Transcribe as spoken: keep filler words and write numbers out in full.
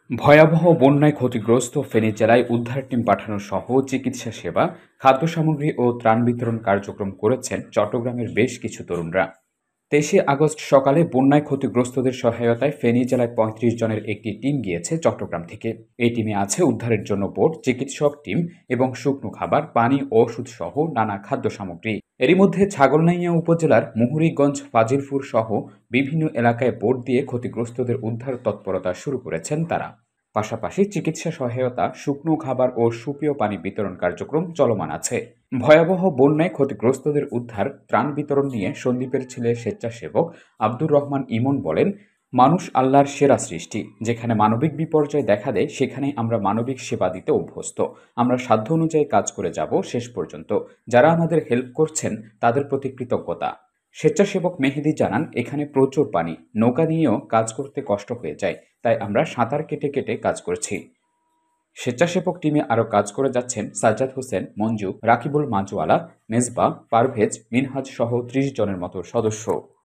ভয়াবহ বন্যায় ক্ষতিগ্রস্ত ফেনী জেলায় উদ্ধার টিম পাঠানো সহ চিকিৎসা সেবা, খাদ্য সামগ্রী ও ত্রাণ বিতরণ কার্যক্রম করেছেন চট্টগ্রামের বেশ কিছু তরুণরা। তেইশে আগস্ট সকালে বন্যায় ক্ষতিগ্রস্তদের সহায়তায় ফেনী জেলায় পঁয়ত্রিশ জনের একটি টিম গিয়েছে চট্টগ্রাম থেকে। এই টিমে আছে উদ্ধারের জন্য বোট, চিকিৎসক টিম এবং শুকনো খাবার, পানি, ওষুধ সহ নানা খাদ্য সামগ্রী। এরই মধ্যে ছাগলনাইয়া উপজেলার মুহুরীগঞ্জ, ফাজিলপুর সহ বিভিন্ন এলাকায় বোট দিয়ে ক্ষতিগ্রস্তদের উদ্ধার তৎপরতা শুরু করেছেন তারা। পাশাপাশি চিকিৎসা সহায়তা, শুকনো খাবার ও সুপেয় পানি বিতরণ কার্যক্রম চলমান আছে। ভয়াবহ বন্যায় ক্ষতিগ্রস্তদের উদ্ধার, ত্রাণ বিতরণ নিয়ে সন্দ্বীপের ছেলে স্বেচ্ছাসেবক আব্দুর রহমান ইমন বলেন, মানুষ আল্লাহর সেরা সৃষ্টি। যেখানে মানবিক বিপর্যয় দেখা দেয় সেখানে আমরা মানবিক সেবা দিতে অভ্যস্ত। আমরা সাধ্য অনুযায়ী কাজ করে যাব শেষ পর্যন্ত। যারা আমাদের হেল্প করছেন তাদের প্রতি কৃতজ্ঞতা। স্বেচ্ছাসেবক মেহেদি জানান, এখানে প্রচুর পানি, নৌকা নিয়েও কাজ করতে কষ্ট হয়ে যায়, তাই আমরা সাঁতার কেটে কেটে কাজ করছি। স্বেচ্ছাসেবক টিমে আরও কাজ করে যাচ্ছেন সাজ্জাদ হোসেন, মঞ্জু, রাকিবুল মাজওয়ালা, মেজবা, পারভেজ, মিনহাজ সহ ত্রিশ জনের মতো সদস্য।